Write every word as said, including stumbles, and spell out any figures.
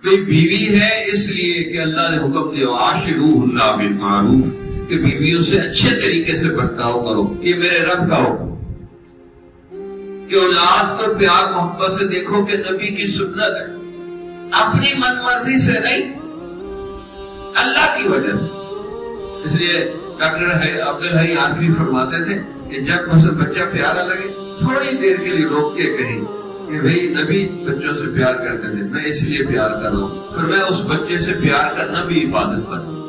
कोई बीवी है इसलिए कि अल्लाह ने हुक्म दिया आशिरूहुन्ना बिल मारूफ, कि बीवियों से अच्छे तरीके से बर्ताव करो। ये मेरे रब का हुक्म। कि औलाद को प्यार मोहब्बत से देखो कि नबी की सुन्नत है, अपनी मन मर्जी से नहीं, अल्लाह की वजह से। इसलिए डॉक्टर अब्दुल हई आरफी फरमाते थे कि जब मुझे बच्चा प्यारा लगे थोड़ी देर के लिए रोक के कहें कि भाई नबी बच्चों से प्यार करते थे, मैं इसलिए प्यार कर रहा हूं, फिर मैं उस बच्चे से प्यार करना भी इबादत बना।